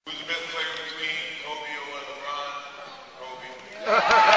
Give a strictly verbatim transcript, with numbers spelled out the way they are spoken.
Who's the best player between Kobe or LeBron? Kobe.